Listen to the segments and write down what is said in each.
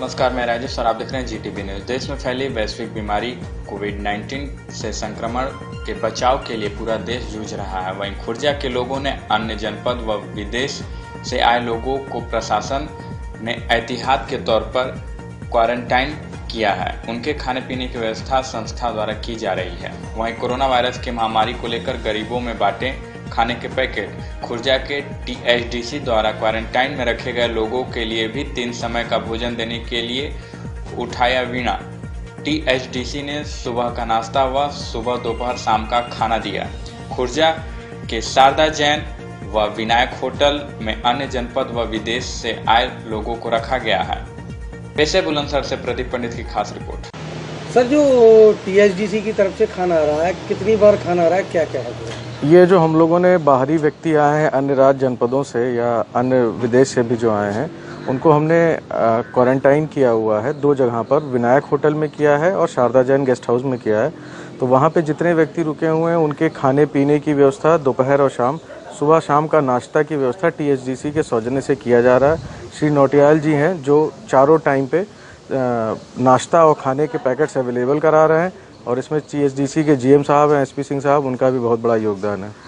नमस्कार, मैं राजेश और आप देख रहे हैं जीटीवी न्यूज। देश में फैली वैश्विक बीमारी कोविड-19 से संक्रमण के बचाव के लिए पूरा देश जूझ रहा है। वहीं खुर्जा के लोगों ने अन्य जनपद व विदेश से आए लोगों को प्रशासन ने एहतियात के तौर पर क्वारंटाइन किया है। उनके खाने पीने की व्यवस्था संस्था द्वारा की जा रही है। वहीं कोरोना वायरस की महामारी को लेकर गरीबों में बांटे खाने के पैकेट। खुर्जा के टीएचडीसी द्वारा क्वारंटाइन में रखे गए लोगों के लिए भी 3 समय का भोजन देने के लिए उठाया वीणा। टीएचडीसी ने सुबह का नाश्ता व सुबह दोपहर शाम का खाना दिया। खुर्जा के शारदा जैन व विनायक होटल में अन्य जनपद व विदेश से आए लोगों को रखा गया है। पेशे बुलंदशहर से प्रदीप पंडित की खास रिपोर्ट। सर, जो टीएचडीसी की तरफ से खाना आ रहा है, कितनी बार खाना आ रहा है, क्या क्या है? ये जो हम लोगों ने बाहरी व्यक्ति आए हैं अन्य राज्य जनपदों से या अन्य विदेश से भी जो आए हैं, उनको हमने क्वारंटाइन किया हुआ है 2 जगह पर। विनायक होटल में किया है और शारदा जैन गेस्ट हाउस में किया है। तो वहाँ पे जितने व्यक्ति रुके हुए हैं उनके खाने पीने की व्यवस्था दोपहर और शाम, सुबह शाम का नाश्ता की व्यवस्था टीएचडीसी के सौजन्य से किया जा रहा है। श्री नौटियाल जी हैं जो चारों टाइम पे नाश्ता और खाने के पैकेट्स अवेलेबल करा रहे हैं और इसमें टीएचडीसी के जीएम साहब हैं, एसपी सिंह साहब, उनका भी बहुत बड़ा योगदान है।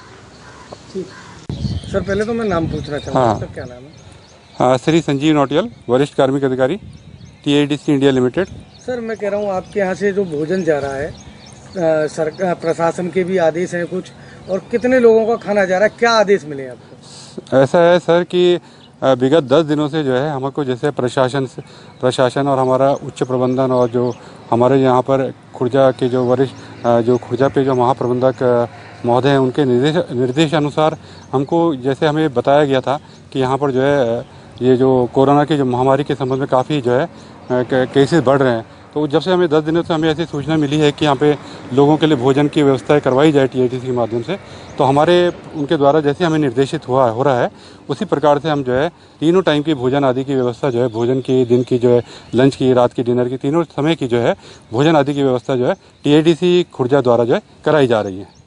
सर, पहले तो मैं नाम पूछना चाहूँगा। सर, क्या नाम है? हाँ, श्री संजीव नौटियाल, वरिष्ठ कार्मिक अधिकारी, टीएचडीसी इंडिया लिमिटेड। सर, मैं कह रहा हूँ आपके यहाँ से जो भोजन जा रहा है, सरकार प्रशासन के भी आदेश हैं कुछ, और कितने लोगों का खाना जा रहा है, क्या आदेश मिले आपको? ऐसा है सर कि विगत 10 दिनों से जो है हमको जैसे प्रशासन और हमारा उच्च प्रबंधन और जो हमारे यहाँ पर खुर्जा के जो वरिष्ठ जो खुर्जा पे जो महाप्रबंधक महोदय हैं, उनके निर्देश अनुसार हमको जैसे हमें बताया गया था कि यहाँ पर जो है ये जो कोरोना की जो महामारी के संबंध में काफ़ी जो है केसेस बढ़ रहे हैं। तो जब से हमें 10 दिनों से हमें ऐसी सूचना मिली है कि यहाँ पे लोगों के लिए भोजन की व्यवस्था करवाई जाए टीएचडीसी के माध्यम से, तो हमारे उनके द्वारा जैसे हमें निर्देशित हो रहा है उसी प्रकार से हम जो है तीनों टाइम की भोजन आदि की व्यवस्था जो है, भोजन की, दिन की जो है, लंच की, रात की, डिनर की, तीनों समय की जो है भोजन आदि की व्यवस्था जो है टीएचडीसी खुर्जा द्वारा जो है कराई जा रही है।